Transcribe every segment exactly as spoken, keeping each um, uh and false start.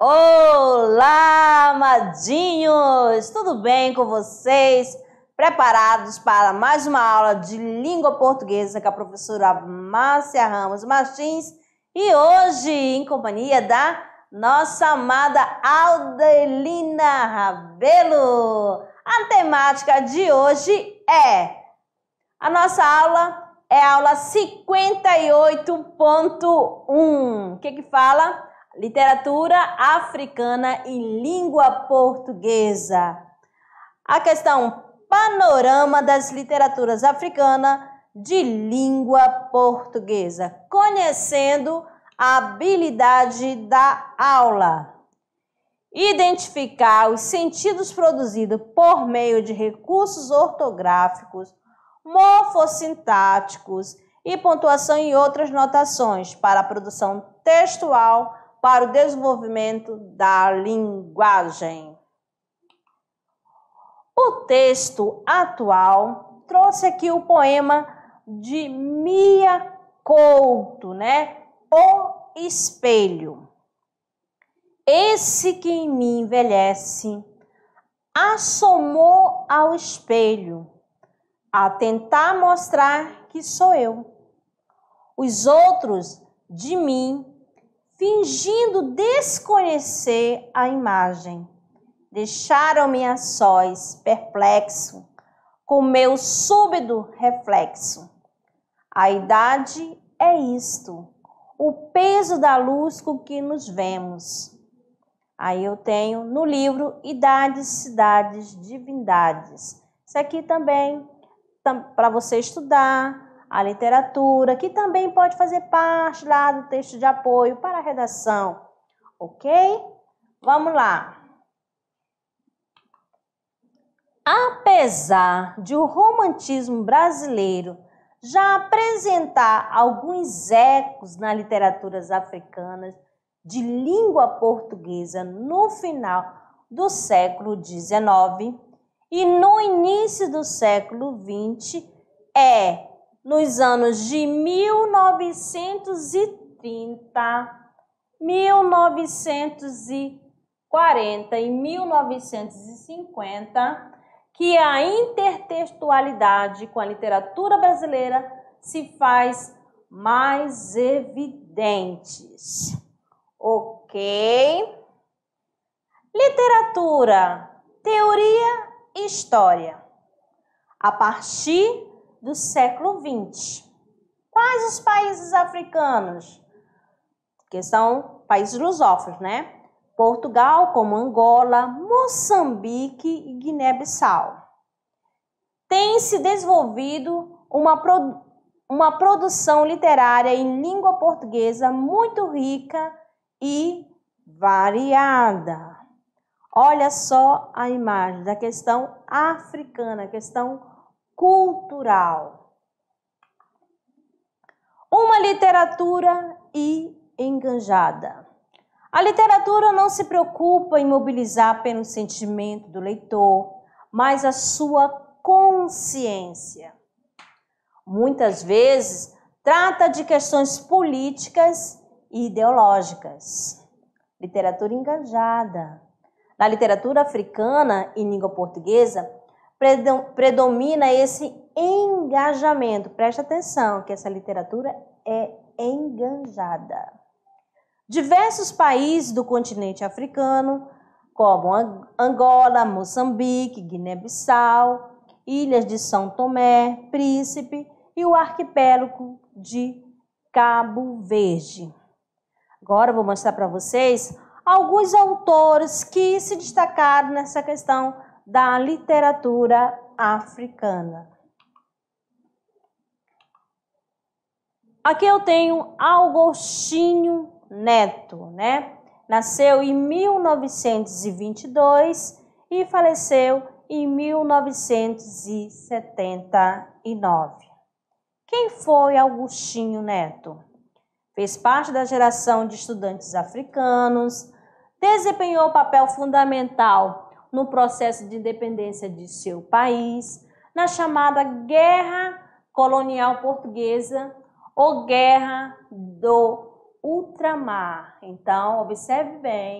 Olá, amadinhos! Tudo bem com vocês? Preparados para mais uma aula de língua portuguesa com a professora Márcia Ramos Martins e hoje em companhia da nossa amada Aldelina Rabelo. A temática de hoje é, a nossa aula é a aula cinquenta e oito ponto um. O que que fala? Literatura africana em língua portuguesa. A questão panorama das literaturas africanas de língua portuguesa. Conhecendo a habilidade da aula. Identificar os sentidos produzidos por meio de recursos ortográficos, morfossintáticos e pontuação e outras notações para a produção textual para o desenvolvimento da linguagem. O texto atual trouxe aqui o poema de Mia Couto, né? O Espelho. Esse que em mim envelhece assomou ao espelho a tentar mostrar que sou eu. Os outros de mim fingindo desconhecer a imagem, deixaram-me a sós, perplexo, com meu súbito reflexo. A idade é isto, o peso da luz com que nos vemos. Aí eu tenho no livro Idades, Cidades, Divindades. Isso aqui também para você estudar a literatura, que também pode fazer parte lá do texto de apoio para a redação, ok? Vamos lá. Apesar de o romantismo brasileiro já apresentar alguns ecos nas literaturas africanas de língua portuguesa no final do século dezenove e no início do século vinte, é nos anos de mil novecentos e trinta, mil novecentos e quarenta e mil novecentos e cinquenta que a intertextualidade com a literatura brasileira se faz mais evidentes. Ok? Literatura, teoria e história. A partir do século vinte. Quais os países africanos? Que são países lusófonos, né? Portugal, como Angola, Moçambique e Guiné-Bissau. Tem se desenvolvido uma, pro, uma produção literária em língua portuguesa muito rica e variada. Olha só a imagem da questão africana, questão cultural. Uma literatura e enganjada. A literatura não se preocupa em mobilizar apenas o sentimento do leitor, mas a sua consciência. Muitas vezes trata de questões políticas e ideológicas. Literatura engajada. Na literatura africana e língua portuguesa, predomina esse engajamento. Preste atenção que essa literatura é engajada. Diversos países do continente africano, como Angola, Moçambique, Guiné-Bissau, ilhas de São Tomé, Príncipe e o arquipélago de Cabo Verde. Agora eu vou mostrar para vocês alguns autores que se destacaram nessa questão da literatura africana. Aqui eu tenho Agostinho Neto, né? Nasceu em mil novecentos e vinte e dois e faleceu em mil novecentos e setenta e nove. Quem foi Agostinho Neto? Fez parte da geração de estudantes africanos, desempenhou papel fundamental no processo de independência de seu país, na chamada Guerra Colonial Portuguesa ou Guerra do Ultramar. Então, observe bem,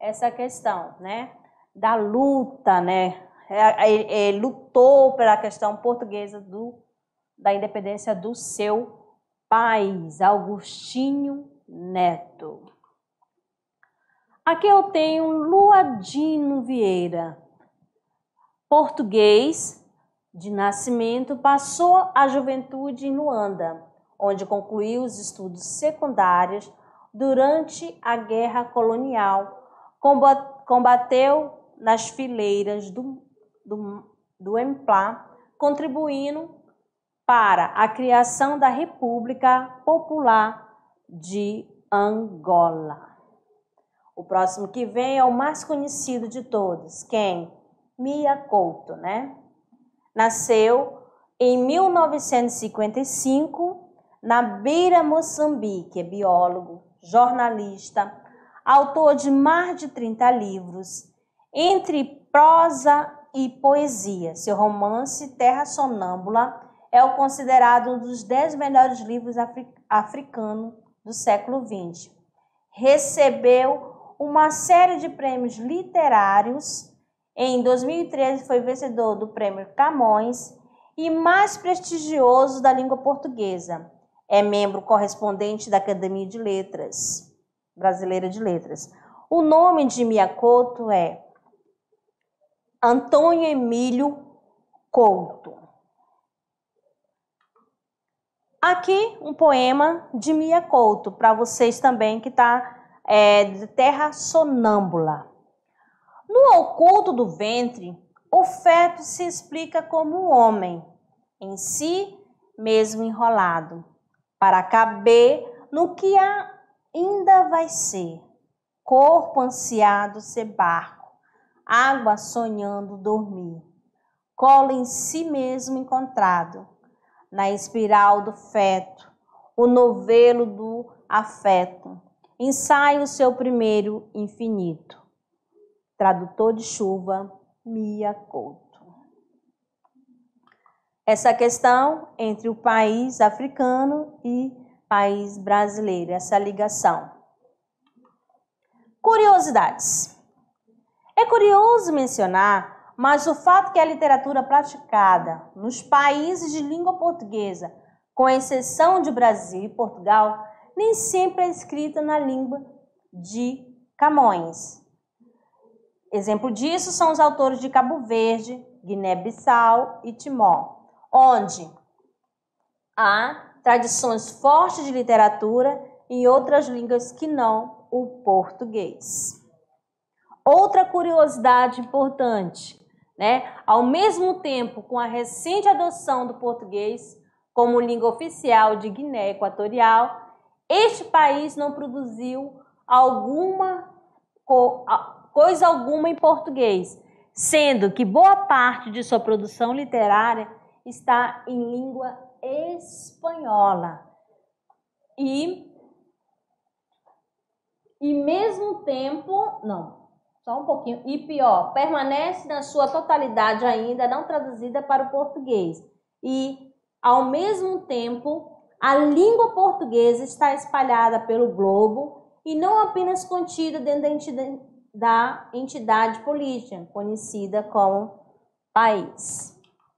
essa questão, né, da luta, né, ele, ele lutou pela questão portuguesa do, da independência do seu país, Agostinho Neto. Aqui eu tenho Luadino Vieira, português de nascimento, passou a juventude em Luanda, onde concluiu os estudos secundários. Durante a Guerra Colonial, combateu nas fileiras do, do, do M P L A, contribuindo para a criação da República Popular de Angola. O próximo que vem é o mais conhecido de todos. Quem? Mia Couto, né? Nasceu em mil novecentos e cinquenta e cinco, na Beira, Moçambique. É biólogo, jornalista, autor de mais de trinta livros, entre prosa e poesia. Seu romance Terra Sonâmbula é o considerado um dos dez melhores livros afri africanos do século vinte. Recebeu uma série de prêmios literários. Em dois mil e treze foi vencedor do Prêmio Camões e mais prestigioso da língua portuguesa. É membro correspondente da Academia de Letras, Brasileira de Letras. O nome de Mia Couto é Antônio Emílio Couto. Aqui um poema de Mia Couto, para vocês também, que está é, de Terra Sonâmbula. No oculto do ventre, o feto se explica como um homem, em si mesmo enrolado, para caber no que ainda vai ser, corpo ansiado ser barco, água sonhando dormir, colo em si mesmo encontrado, na espiral do feto, o novelo do afeto, ensaia o seu primeiro infinito. Tradutor de chuva, Mia Couto. Essa questão entre o país africano e país brasileiro, essa ligação. Curiosidades. É curioso mencionar, mas o fato que a literatura praticada nos países de língua portuguesa, com exceção de Brasil e Portugal, nem sempre é escrita na língua de Camões. Exemplo disso são os autores de Cabo Verde, Guiné-Bissau e Timor, onde há tradições fortes de literatura em outras línguas que não o português. Outra curiosidade importante, né? Ao mesmo tempo, com a recente adoção do português como língua oficial de Guiné Equatorial, este país não produziu alguma coisa alguma em português, sendo que boa parte de sua produção literária está em língua espanhola. E, e mesmo tempo, não, só um pouquinho, e pior, permanece na sua totalidade ainda não traduzida para o português. E, ao mesmo tempo, a língua portuguesa está espalhada pelo globo e não apenas contida dentro da entidade da entidade política, conhecida como país.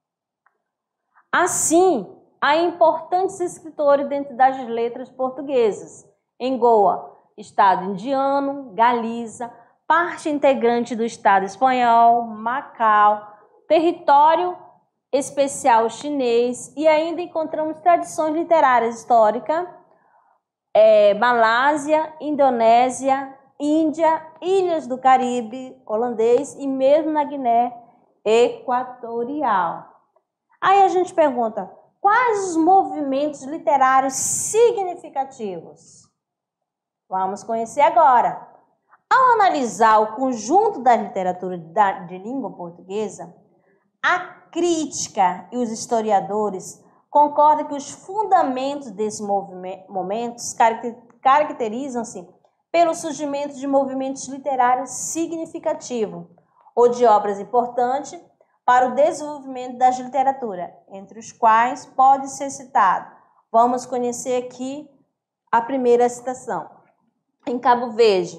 Assim, há importantes escritores dentro das letras portuguesas. Em Goa, Estado indiano, Galiza, parte integrante do Estado espanhol, Macau, território especial chinês, e ainda encontramos tradições literárias históricas, é, Malásia, Indonésia, Índia, Ilhas do Caribe holandês e mesmo na Guiné Equatorial. Aí a gente pergunta, quais os movimentos literários significativos? Vamos conhecer agora. Ao analisar o conjunto da literatura de língua portuguesa, a crítica e os historiadores concordam que os fundamentos desses momentos caracterizam-se pelo surgimento de movimentos literários significativos ou de obras importantes para o desenvolvimento da literatura, entre os quais pode ser citado. Vamos conhecer aqui a primeira citação. Em Cabo Verde,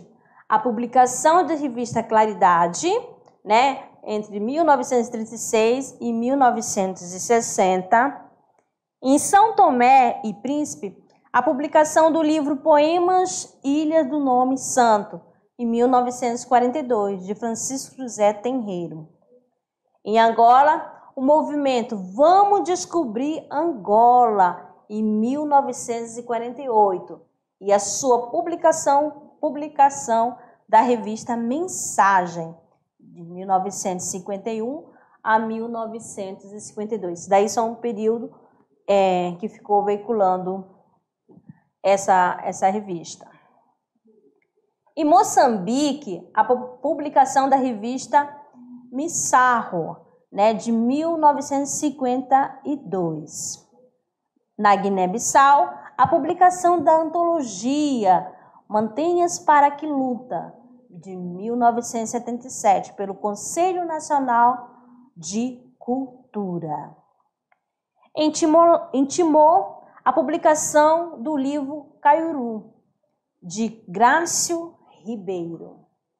a publicação da revista Claridade, né, entre mil novecentos e trinta e seis e mil novecentos e sessenta. Em São Tomé e Príncipe, a publicação do livro Poemas Ilha do Nome Santo, em mil novecentos e quarenta e dois, de Francisco José Tenreiro. Em Angola, o movimento Vamos Descobrir Angola, em mil novecentos e quarenta e oito, e a sua publicação, publicação da revista Mensagem, de mil novecentos e cinquenta e um a mil novecentos e cinquenta e dois. Daí só um período é, que ficou veiculando essa, essa revista. Em Moçambique, a publicação da revista Missarro, né, de mil novecentos e cinquenta e dois. Na Guiné-Bissau, a publicação da antologia Mantenhas para que Luta, de mil novecentos e setenta e sete, pelo Conselho Nacional de Cultura. Em Timor, em Timor, a publicação do livro Caiuru, de Grácio Ribeiro.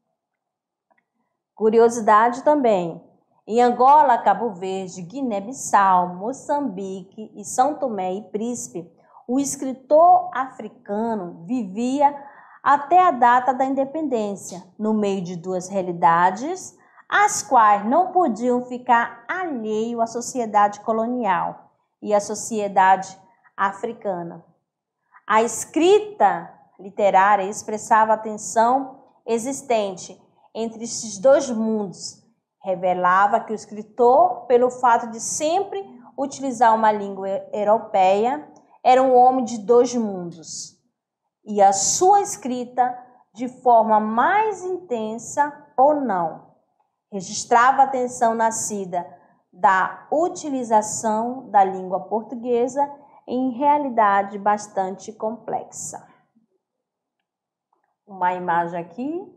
Curiosidade também, em Angola, Cabo Verde, Guiné-Bissau, Moçambique e São Tomé e Príncipe, o escritor africano vivia até a data da independência, no meio de duas realidades, as quais não podiam ficar alheio à sociedade colonial e à sociedade africana. A escrita literária expressava a tensão existente entre esses dois mundos. Revelava que o escritor, pelo fato de sempre utilizar uma língua europeia, era um homem de dois mundos. E a sua escrita, de forma mais intensa ou não, registrava a tensão nascida da utilização da língua portuguesa em realidade bastante complexa. Uma imagem aqui.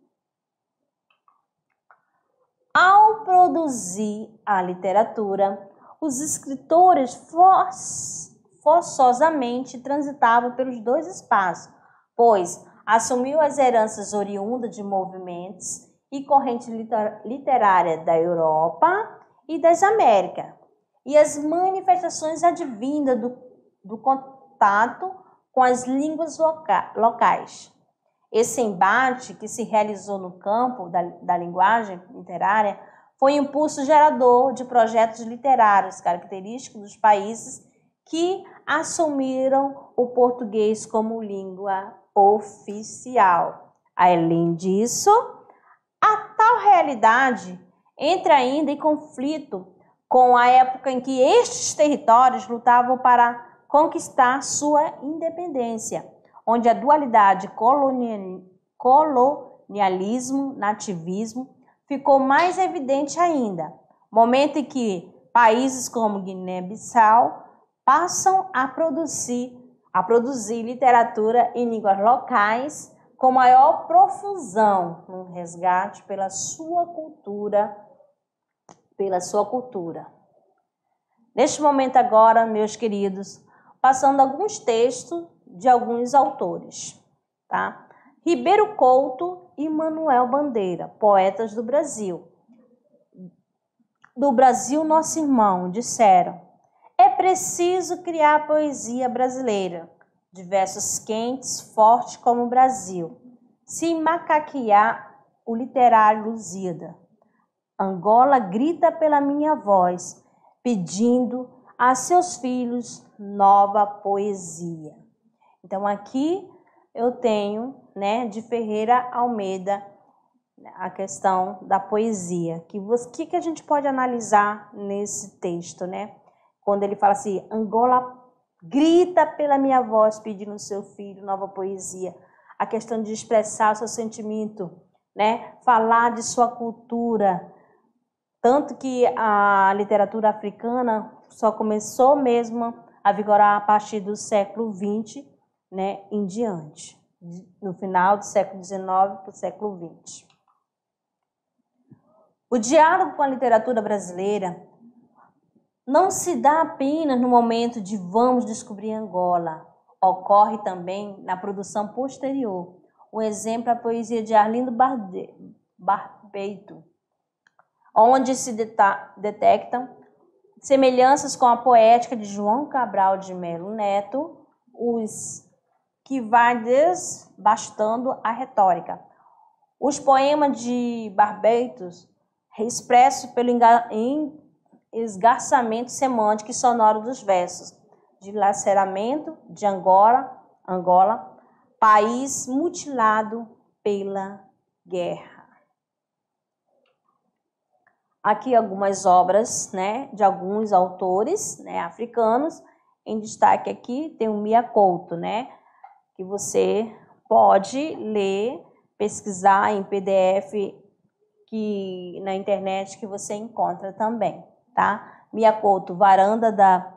Ao produzir a literatura, os escritores forçosamente transitavam pelos dois espaços, pois assumiu as heranças oriundas de movimentos e correntes literárias da Europa e das Américas, e as manifestações advindas do, do contato com as línguas loca, locais. Esse embate que se realizou no campo da, da linguagem literária foi impulso gerador de projetos literários característicos dos países que assumiram o português como língua oficial. Além disso, a tal realidade entra ainda em conflito com a época em que estes territórios lutavam para conquistar sua independência, onde a dualidade colonialismo-nativismo ficou mais evidente ainda, momento em que países como Guiné-Bissau passam a produzir, a produzir literatura em línguas locais com maior profusão, no resgate pela sua cultura, pela sua cultura. Neste momento agora, meus queridos, passando alguns textos de alguns autores, tá? Ribeiro Couto e Manuel Bandeira, poetas do Brasil. Do Brasil, nosso irmão, disseram: é preciso criar poesia brasileira, de versos quentes, fortes como o Brasil, se macaquear o literário Lusíada. Angola grita pela minha voz, pedindo a seus filhos nova poesia. Então, aqui eu tenho, né, de Ferreira Almeida, a questão da poesia. Que, que, que a gente pode analisar nesse texto, né? Quando ele fala assim, Angola grita pela minha voz, pedindo ao seu filho nova poesia. A questão de expressar o seu sentimento, né? Falar de sua cultura. Tanto que a literatura africana só começou mesmo a vigorar a partir do século vinte, né, em diante, no final do século dezenove para o século vinte. O diálogo com a literatura brasileira não se dá apenas no momento de vamos descobrir Angola, ocorre também na produção posterior, Um exemplo é a poesia de Arlindo Barbeito, onde se detectam semelhanças com a poética de João Cabral de Melo Neto, os que vai desbastando a retórica. Os poemas de Barbeito expressos pelo esgarçamento semântico e sonoro dos versos, dilaceramento de Angola, Angola, país mutilado pela guerra. Aqui algumas obras, né, de alguns autores, né, africanos. Em destaque aqui tem o Mia Couto, né, que você pode ler, pesquisar em P D F que na internet que você encontra também, tá? Mia Couto, Varanda da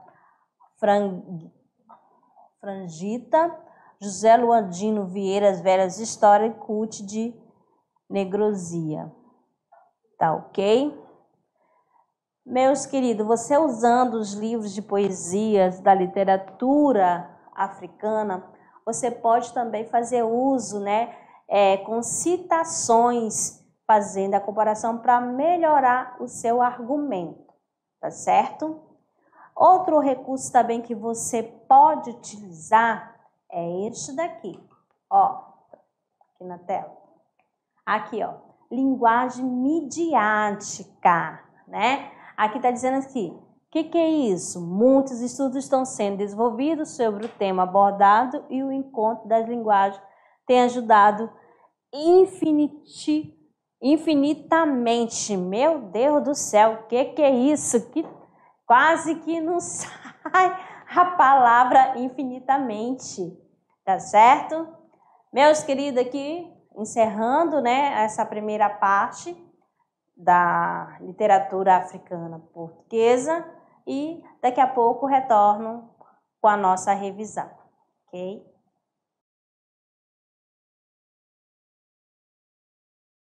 Frangita, José Luandino Vieira, As Velhas Histórias, Cult de Negrosia. Tá ok? Meus queridos, você usando os livros de poesias da literatura africana, você pode também fazer uso, né, é, com citações, fazendo a comparação para melhorar o seu argumento, tá certo? Outro recurso também que você pode utilizar é este daqui, ó, aqui na tela. Aqui, ó, linguagem midiática, né? Aqui está dizendo assim, o que, que é isso? Muitos estudos estão sendo desenvolvidos sobre o tema abordado e o encontro das linguagens tem ajudado infiniti, infinitamente. Meu Deus do céu, o que, que é isso? Que quase que não sai a palavra infinitamente, tá certo? Meus queridos, aqui, encerrando, né, essa primeira parte da literatura africana portuguesa e daqui a pouco retorno com a nossa revisão, ok?